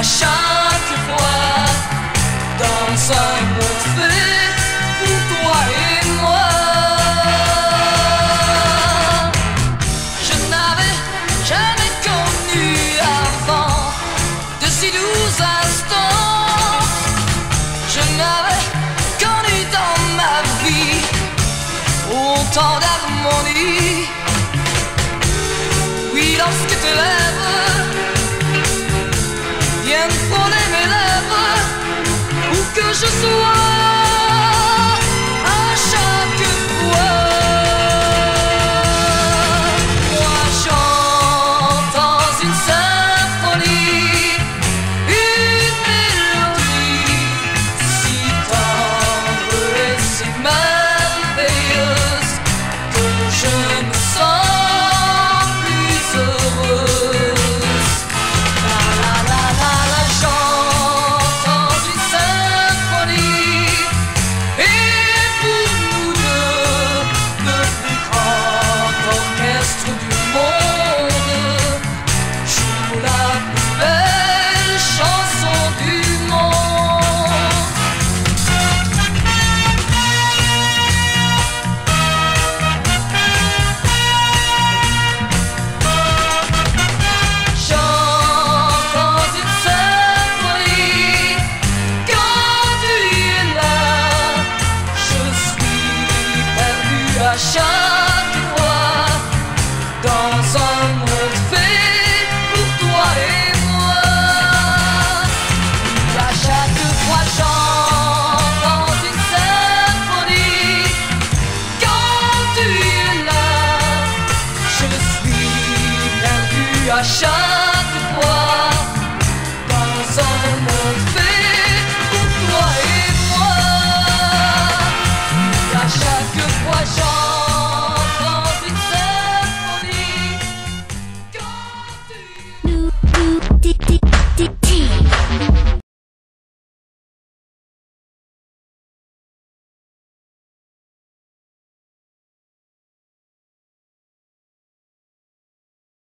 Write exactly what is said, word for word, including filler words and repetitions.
chaque fois dans un monde fait pour toi et moi. Je n'avais jamais connu avant de si doux instants. Je n'avais connu dans ma vie autant d'harmonie. Oui, lorsque tes lèvres viennent frôler mes lèvres, où que je sois.